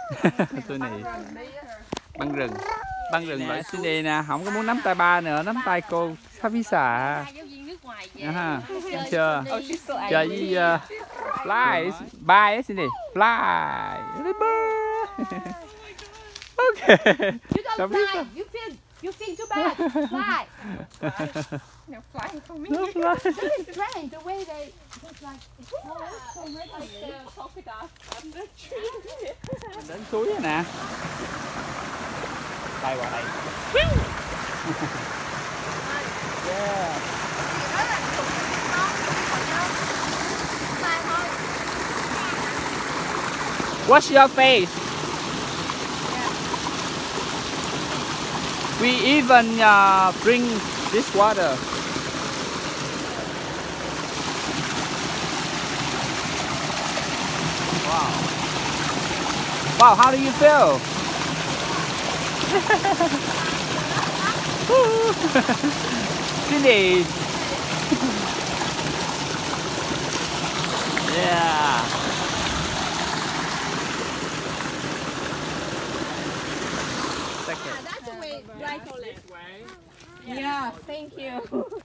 Tôi này băng rừng loại Cindy nè, không có muốn nắm tay ba nữa, nắm tay cô Savisa. Giáo viên nước ngoài về. Thấy chưa? Chơi với fly, bye Cindy, fly. Okay. You don't fly. You feel too bad. Fly. No flying for me. No fly. It's strange the way they just like so Like polka dots on the tree. Đến suối rồi nè. Bay qua đây. Yeah. Wash your face. We even bring this water. Wow. Wow, how do you feel? Cindy. Yeah. Second. That's the way, right or left? Yeah, thank you.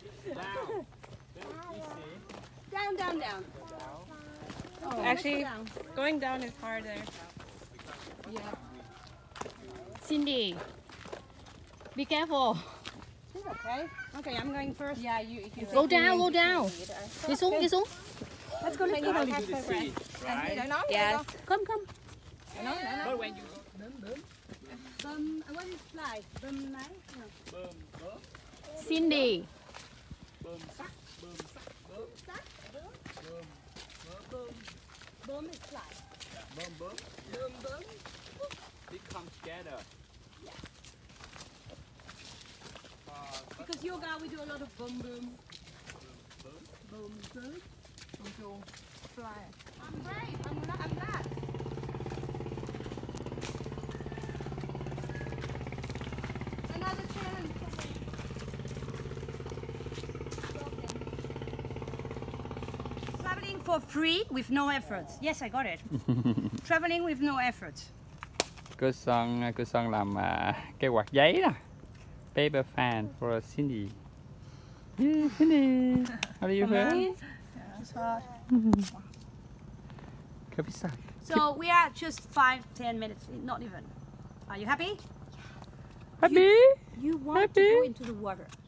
Down, down, down. Oh, Actually, going down is harder. yeah. Cindy, be careful. It's okay. Okay, I'm going first. Yeah, you. If you Go down. Đi xuống. Let's go, let's go. Now you can see, right? Yes. Come. But when you What is fly? Bum máy? No. Cindy. Bum is fly. Boom. They come together. Because yoga we do a lot of bum bum. Bum bum. Fly. I'm brave. I'm not. Another challenge. traveling for free with no effort. Yes, I got it. Traveling with no effort. Cô Son làm cái quạt giấy nè. Paper fan for Cindy. Yeah, Cindy. How do you feel? It's hard. Kapisa. So we are just 5-10 minutes, not even. Are you happy? Happy? You want Happy? to go into the water.